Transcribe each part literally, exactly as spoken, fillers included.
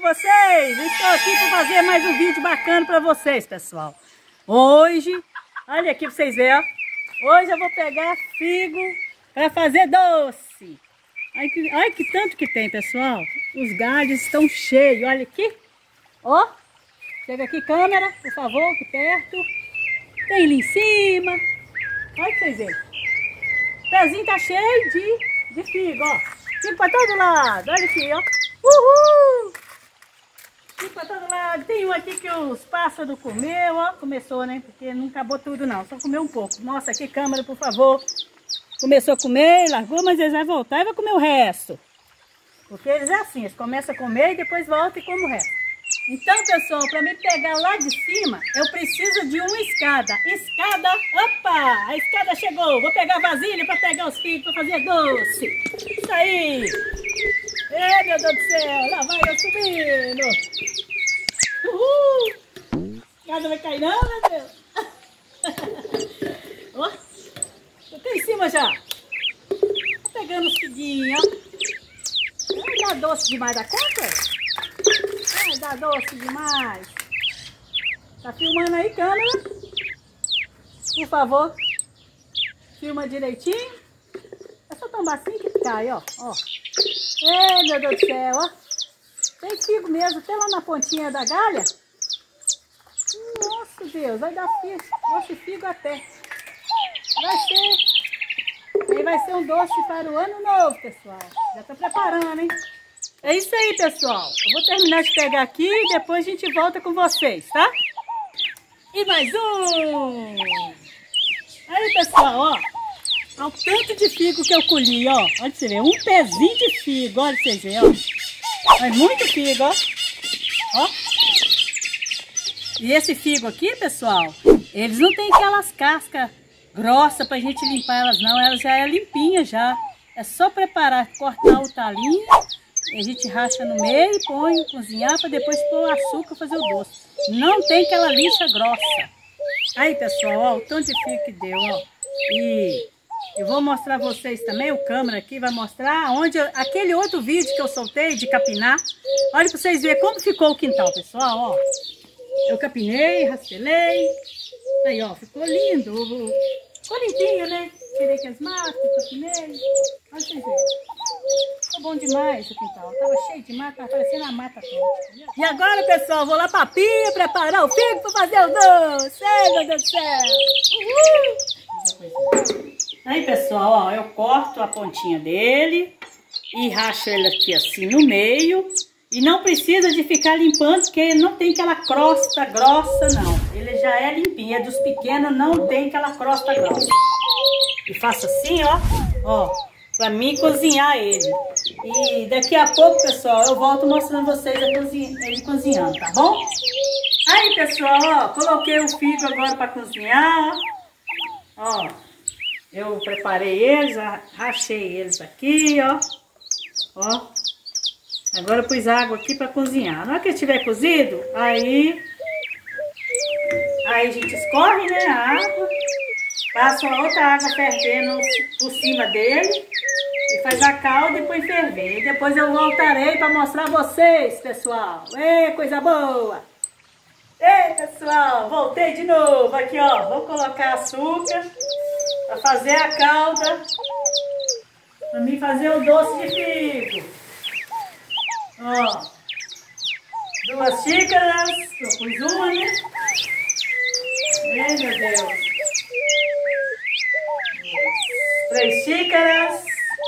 vocês? Estou aqui para fazer mais um vídeo bacana para vocês, pessoal. Hoje, olha aqui para vocês verem, ó. Hoje eu vou pegar figo para fazer doce. Olha que, olha que tanto que tem, pessoal. Os galhos estão cheios, olha aqui. Ó, chega aqui, câmera, por favor, aqui perto. Tem ali em cima. Olha para vocês verem. O pezinho tá cheio de, de figo, ó. Figo para todo lado, olha aqui, ó. Uhul! Figo para todo lado. Tem um aqui que os pássaros comeu, ó. Começou, né? Porque não acabou tudo não, só comeu um pouco. Mostra aqui, câmera, por favor. Começou a comer, largou, mas eles vão voltar e vai comer o resto. Porque eles é assim, eles começam a comer e depois voltam e comem o resto. Então, pessoal, para me pegar lá de cima, eu preciso de uma escada. Escada, opa! A escada chegou. Vou pegar a vasilha para pegar os figos para fazer doce. Isso aí! Ei, meu Deus do céu! Lá vai eu subindo! Uhul! A escada vai cair não, meu Deus! Ó! Eu tô em cima já! Tô pegando os figuinhos, ó! Ai, dá doce demais da conta? Ai, dá doce demais! Tá filmando aí, câmera? Por favor! Filma direitinho! É só tombar assim que cai, ó! Ó! Ei, meu Deus do céu, ó. Tem figo mesmo, até lá na pontinha da galha. Nossa, Deus, vai dar figo, doce figo até. Vai ser, aí vai ser um doce para o ano novo, pessoal. Já tá preparando, hein? É isso aí, pessoal. Eu vou terminar de pegar aqui e depois a gente volta com vocês, tá? E mais um. Aí, pessoal, ó. Olha o tanto de figo que eu colhi, ó. Olha pra você ver, um pezinho de figo, olha pra vocês verem, ó. É muito figo, ó. Ó. E esse figo aqui, pessoal, eles não tem aquelas cascas grossas pra gente limpar elas não. Elas já é limpinha já. É só preparar, cortar o talinho, a gente racha no meio, põe, cozinhar pra depois pôr o açúcar e fazer o doce. Não tem aquela lixa grossa. Aí, pessoal, ó, o tanto de figo que deu, ó. E eu vou mostrar vocês também, o câmera aqui vai mostrar onde eu, aquele outro vídeo que eu soltei de capinar. Olha para vocês verem como ficou o quintal, pessoal, ó. Eu capinei, raspelei. Aí, ó, ficou lindo. Ficou limpinho, né? Tirei com as matas, capinei. Olha pra vocês verem. Ficou bom demais o quintal. Tava cheio de mata, tava parecendo a mata toda. E agora, pessoal, vou lá pra pia preparar o figo para fazer o doce. Ai, meu Deus do céu. Uhul! Aí, pessoal, ó, eu corto a pontinha dele e racho ele aqui assim no meio. E não precisa de ficar limpando, porque ele não tem aquela crosta grossa, não. Ele já é limpinho, é dos pequenos, não tem aquela crosta grossa. E faço assim, ó, ó, pra mim cozinhar ele. E daqui a pouco, pessoal, eu volto mostrando vocês ele cozinhando, tá bom? Aí, pessoal, ó, coloquei o figo agora pra cozinhar, ó. Eu preparei eles, rachei eles aqui, ó. Ó. Agora eu pus água aqui para cozinhar. Na hora que estiver cozido, aí... Aí a gente escorre, né, a água. Passa a outra água fervendo por cima dele. E faz a calda e põe ferver. E depois eu voltarei para mostrar a vocês, pessoal. Ei, coisa boa! Ei, pessoal, voltei de novo. Aqui, ó, vou colocar açúcar. Para fazer a calda, para mim fazer o doce de figo. Ó, duas xícaras, eu pus uma, né? Ai, meu Deus. Três xícaras.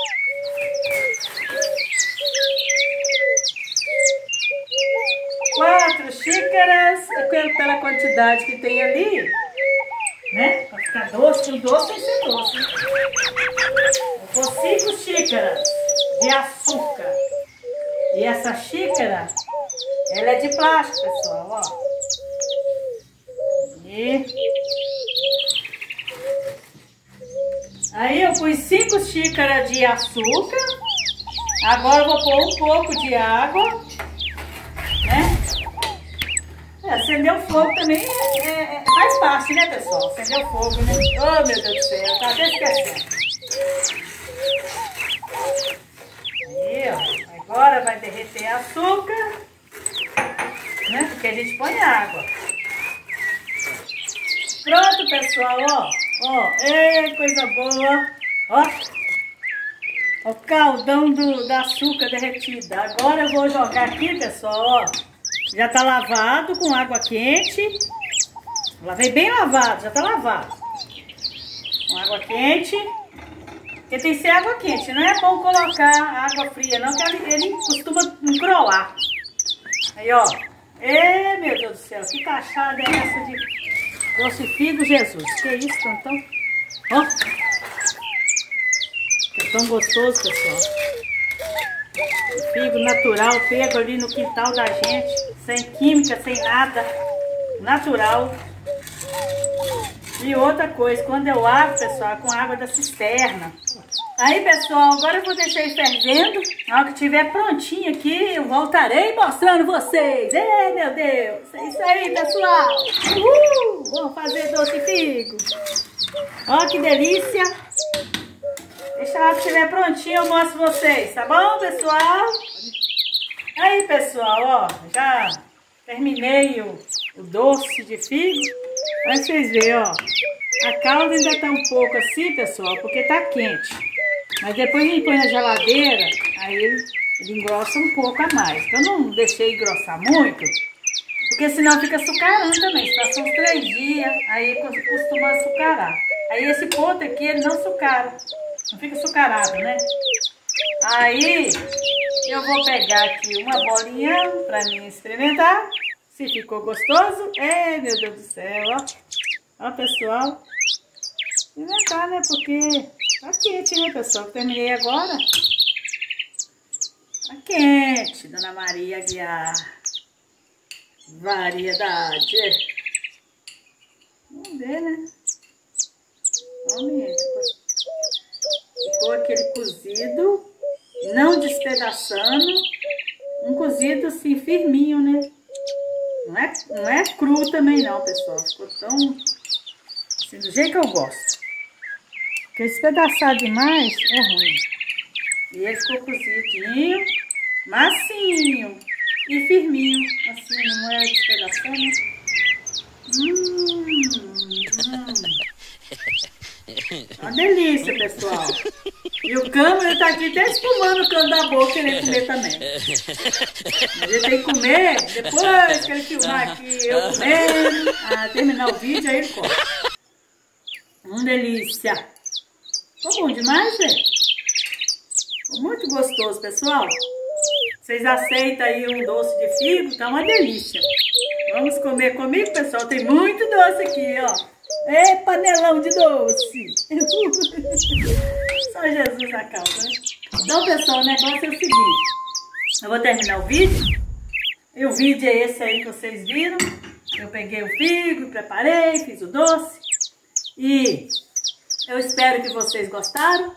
Quatro xícaras, eu quero pela quantidade que tem ali, né? Pra ficar doce, o doce tem que ser doce. Eu vou cinco xícaras de açúcar. E essa xícara, ela é de plástico, pessoal, ó. E... Aí eu pus cinco xícaras de açúcar. Agora eu vou pôr um pouco de água, né? É, acender o fogo também é, é, faz parte, né, pessoal? Acender o fogo, né? Oh, meu Deus do céu, tá até esquecendo. Aí, ó. Agora vai derreter açúcar. né? Porque a gente põe água. Pronto, pessoal, ó. Ó, é coisa boa. Ó. O caldão do, da açúcar derretida. Agora eu vou jogar aqui, pessoal, ó. Já tá lavado com água quente. Lavei bem lavado, já tá lavado. Com água quente. Porque tem que ser água quente. Não é bom colocar água fria, não, que ele, ele costuma encroar. Aí, ó. Ê, meu Deus do céu, que cachada é essa de doce figo, Jesus? Que isso, então? Ó. É tão gostoso, pessoal. Figo natural, pego ali no quintal da gente. Sem química, sem nada. Natural. E outra coisa, quando eu abro, pessoal, é com água da cisterna. Aí, pessoal, agora eu vou deixar ele fervendo. Na hora que estiver prontinho aqui, eu voltarei mostrando vocês. Ei, meu Deus! É isso aí, pessoal! Uhul! Vamos fazer doce figo. Ó, que delícia! Deixa lá que estiver prontinho, eu mostro vocês, tá bom, pessoal? Aí, pessoal, ó, já terminei o, o doce de figo. Aí vocês verem, ó, a calda ainda tá um pouco assim, pessoal, porque tá quente. Mas depois a gente põe na geladeira, aí ele, ele engrossa um pouco a mais. Eu não deixei engrossar muito, porque senão fica açucarando também. Se passar uns três dias, aí costuma açucarar. Aí esse ponto aqui, ele não açucara. Não fica açucarado, né? Aí eu vou pegar aqui uma bolinha pra mim experimentar. Se ficou gostoso. É, meu Deus do céu, ó. Ó, pessoal. Experimentar, né? Porque tá quente, né, pessoal? Terminei agora. Tá quente, Dona Maria Aguiar. Variedade. Vamos ver, né? Vamos ver. Ficou aquele cozido, não despedaçando, um cozido assim firminho, né? Não é, não é cru também não, pessoal. Ficou tão assim, do jeito que eu gosto. Porque despedaçar demais é ruim. E ele ficou cozidinho, massinho e firminho. Assim, não é despedaçando. Hum, hum. Uma delícia, pessoal. E o cão, ele tá aqui até espumando o cano da boca, querendo comer também. Mas ele tem que comer, depois que ele filmar aqui, eu comendo, a terminar o vídeo, aí ele come. Uma delícia. Ficou bom demais, velho. Ficou muito gostoso, pessoal. Vocês aceitam aí um doce de figo? Tá uma delícia. Vamos comer comigo, pessoal? Tem muito doce aqui, ó. É panelão de doce. Só Jesus na causa, né? Então, pessoal, o negócio é o seguinte. Eu vou terminar o vídeo. E o vídeo é esse aí que vocês viram. Eu peguei o figo, preparei, fiz o doce. E eu espero que vocês gostaram.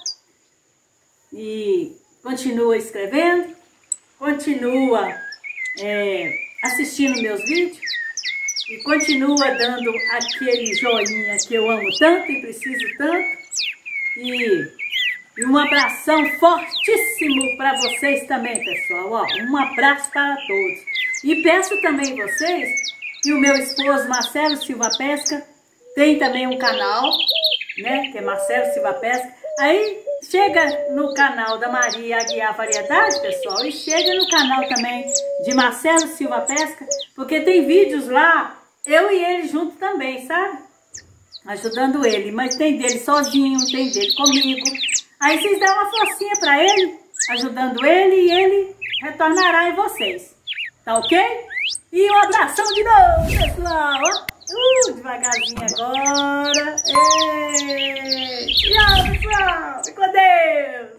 E continua escrevendo. Continua é, assistindo meus vídeos. E continua dando aquele joinha que eu amo tanto e preciso tanto. E, e um abração fortíssimo para vocês também, pessoal. Ó, um abraço para todos. E peço também vocês que o meu esposo Marcelo Silva Pesca tem também um canal, né? Que é Marcelo Silva Pesca. Aí chega no canal da Maria Aguiar Variedade, pessoal. E chega no canal também de Marcelo Silva Pesca. Porque tem vídeos lá. Eu e ele junto também, sabe? Ajudando ele. Mas tem dele sozinho, tem dele comigo. Aí vocês dão uma forcinha pra ele, ajudando ele, e ele retornará em vocês. Tá ok? E um abração de novo, pessoal. Uh, devagarzinho agora. Ei. Tchau, pessoal. Fique com Deus.